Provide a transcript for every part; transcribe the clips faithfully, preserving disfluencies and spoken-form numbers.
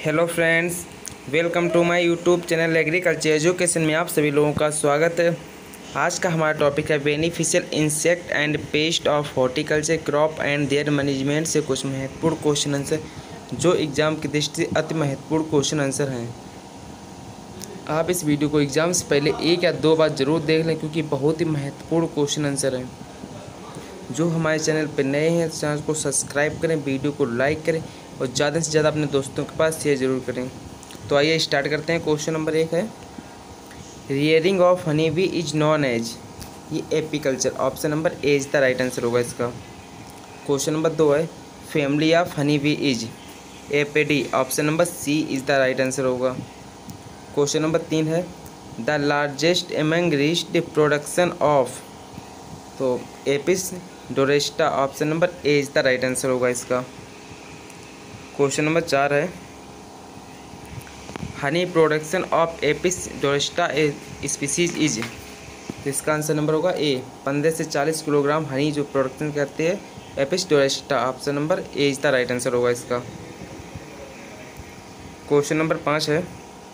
Hello friends, welcome to my YouTube channel agriculture education में आप सभी लोगों का स्वागत है। आज का हमारा टॉपिक है beneficial insect and pest of horticulture crop and their management से कुछ महत्वपूर्ण क्वेश्चन आंसर जो एग्ज़ाम की दृष्टि से अति महत्वपूर्ण क्वेश्चन आंसर हैं। आप इस वीडियो को एग्ज़ाम से पहले एक या दो बार ज़रूर देख लें क्योंकि बहुत ही महत्वपूर्ण क्वेश्चन आंसर हैं। जो हमारे चैनल पर नए हैं चैनल को सब्सक्राइब करें, वीडियो को लाइक करें और ज़्यादा से ज़्यादा अपने दोस्तों के पास शेयर ज़रूर करें। तो आइए स्टार्ट करते हैं। क्वेश्चन नंबर एक है rearing of honey bee is known as, ये apiculture, option number A is the right answer होगा इसका। क्वेश्चन नंबर दो है family of honey bee is Apidae, option number C is the right answer होगा। Question number तीन है the largest among reached production of, तो Apis dorsata, option number A is the right answer होगा इसका। Question number चार है honey production of Apis डोरेस्टा species is, तो इसका आंसर नंबर होगा ए, पंद्रह से चालीस किलोग्राम हनी जो प्रोडक्शन करते हैं Apis dorsata, option number A is the right answer होगा इसका। क्वेश्चन नंबर पाँच है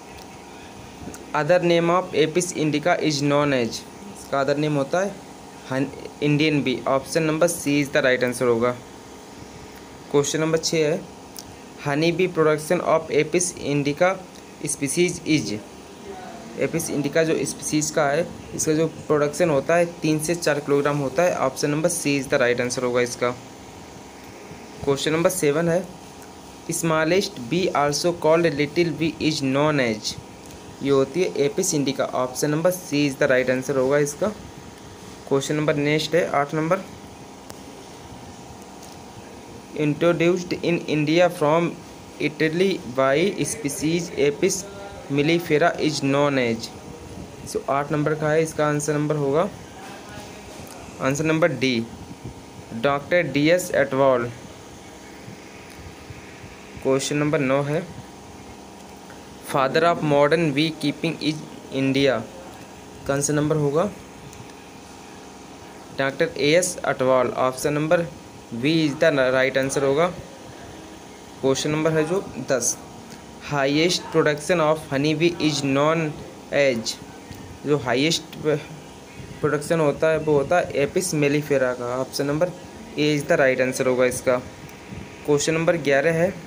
other name of Apis indica is known as, इसका अदर नेम होता है Indian bee, option number C is the right answer होगा। क्वेश्चन नंबर छः है honey bee production of Apis indica species is, Apis indica जो species का है इसका जो प्रोडक्शन होता है तीन से चार किलोग्राम होता है, option number C is the right answer होगा इसका। क्वेश्चन नंबर सेवन है smallest bee also called little bee is known as, ये होती है Apis indica, option number C is the right answer होगा इसका। क्वेश्चन नंबर नेक्स्ट है आठ number introduced in India from Italy by species Apis mellifera is known as, so आठ number का है, इसका आंसर नंबर होगा answer number D, doctor D S Atwal. Question number नौ है father of modern bee keeping is India, का answer number होगा doctor A S Atwal, option number B is the right answer होगा। क्वेश्चन नंबर है जो दस highest production of honey bee is known as, जो highest production होता है वो होता है एपिस मेलिफेरा का, option number A is the right answer होगा इसका। क्वेश्चन नंबर ग्यारह है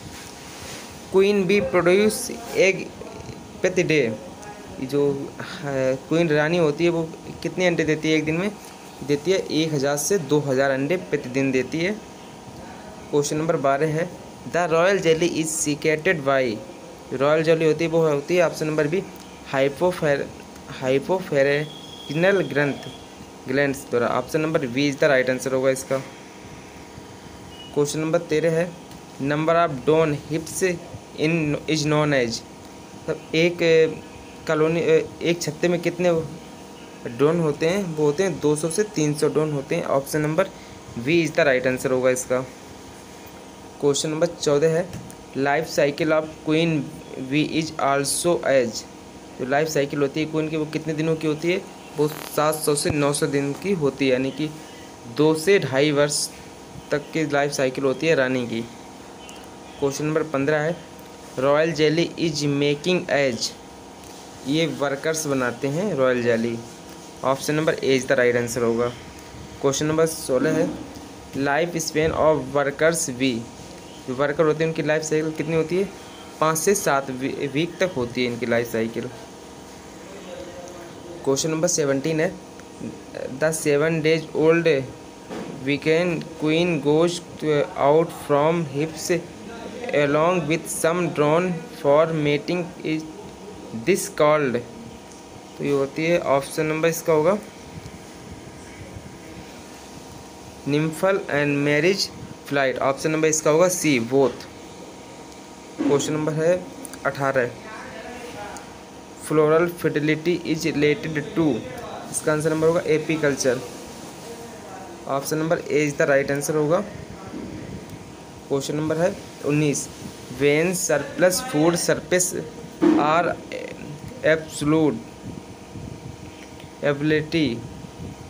क्वीन बी प्रोड्यूस एग प्रति डे, जो क्वीन रानी होती है वो कितने अंडे देती है एक दिन में, देती है एक हज़ार से दो हज़ार अंडे प्रतिदिन देती है। क्वेश्चन नंबर बारह है the royal jelly is secreted by, royal jelly होती है वो होती है ऑप्शन नंबर बी हाइपोफेर हाइपोफेरेटिनल ग्रंथ ग्लैंड्स द्वारा, option number B is the right answer होगा इसका। क्वेश्चन नंबर तेरह है number of drone hives in is known as, मतलब एक कॉलोनी एक छत्ते में कितने ड्रोन होते हैं, वो होते हैं दो सौ से तीन सौ ड्रोन होते हैं, option number B is the right answer होगा इसका। क्वेश्चन नंबर चौदह है life cycle of queen bee is also as, जो लाइफ साइकिल होती है क्वीन की वो कितने दिनों की होती है, वो सात सौ से नौ सौ दिन की होती है, यानी कि दो से ढाई वर्ष तक की लाइफ साइकिल होती है रानी की। क्वेश्चन नंबर पंद्रह है royal jelly is making as, ये वर्कर्स बनाते हैं royal jelly, option number A is the right answer होगा। क्वेश्चन नंबर सोलह है life span of workers bee, जो वर्कर होते हैं उनकी लाइफ साइकिल कितनी होती है, पाँच से सात वीक तक होती है इनकी life cycle. Question number seventeen है the seven days old weekend queen goes out from hives along with some drawn for mating is this called, तो ये होती है ऑप्शन नंबर इसका होगा nymphal and marriage flight, option number इसका होगा C both. Question number है अठारह floral fertility is related to, इसका आंसर नंबर होगा apiculture, option number A is the right answer होगा। क्वेश्चन नंबर है उन्नीस when surplus food surface are absolute ability,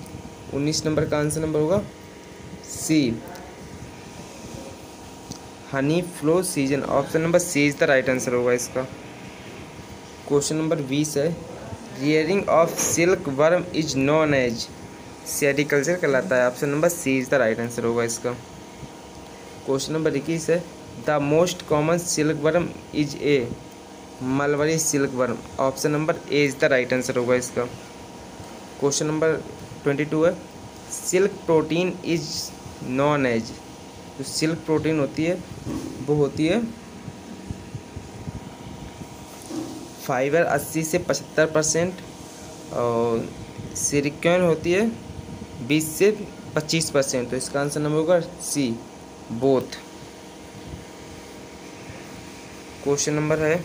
उन्नीस नंबर का आंसर नंबर होगा C honey flow season, option number C is the right answer होगा इसका। Question number बीस है, rearing of silk worm is known as, sericulture कहलाता है, option number C is the right answer होगा इसका। क्वेश्चन नंबर इक्कीस है, the most common silk worm is A, mulberry silk worm, option number A is the right answer होगा इसका। Question number twenty two है, silk protein is known as, जो silk protein होती है वो होती है फाइबर अस्सी से पचहत्तर परसेंट और सिलिकॉन होती है बीस से पच्चीस परसेंट, तो इसका आंसर नंबर होगा सी, बोथ। क्वेश्चन नंबर है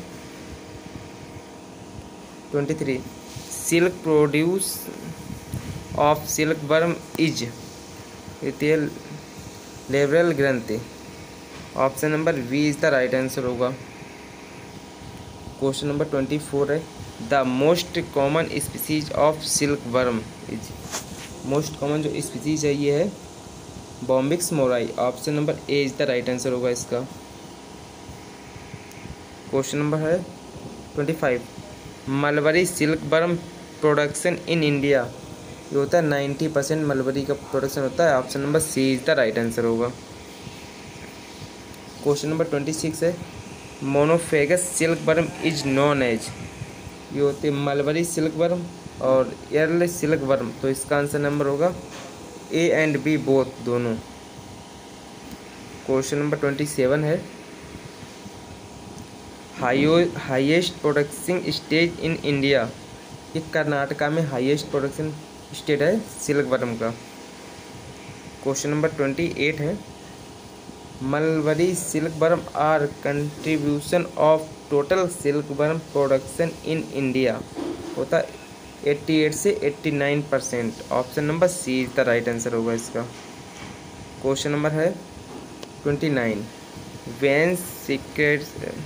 twenty three, silk produce of silk worm is, ये लेबरल ग्रंथि, option number B is the right answer होगा। क्वेश्चन नंबर ट्वेंटी फोर है, the most common species of silk worm is, most common जो species है ये है Bombyx mori, option number A is the right answer होगा इसका। Question number है twenty five, mulberry silk worm production in India, ये होता है नाइन्टी परसेंट मलबरी का प्रोडक्शन होता है, option number C is the right answer होगा। क्वेश्चन नंबर ट्वेंटी सिक्स है, monophagous silk worm is known as, ये होते हैं मलबरी सिल्क वर्म और एयरले सिल्क वर्म, तो इसका आंसर नंबर होगा ए एंड बी बोथ, दोनों। क्वेश्चन नंबर ट्वेंटी सेवन है, हाइयो highest production stage in India, ये कर्नाटका में हाईएस्ट प्रोडक्शन स्टेट है सिल्क वर्म का। क्वेश्चन नंबर ट्वेंटी एट है, mulberry silk worm are contribution of total silk worm production in India, होता है अट्ठासी से नवासी percent, option number C is the right answer होगा इसका। क्वेश्चन नंबर है twenty nine, when secret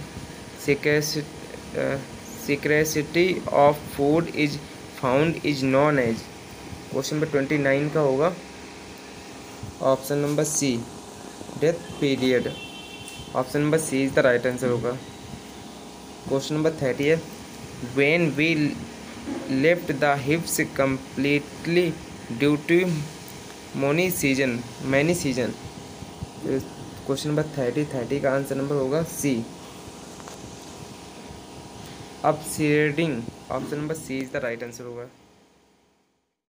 सिक्रेसिटी of food is found is known as, question number twenty nine का होगा option number C, death period, option number C is the right answer होगा। Question number thirty है, when we left the hives completely due to मोनी season many season, question number thirty thirty का answer number होगा C, absconding, option number C is the right answer होगा।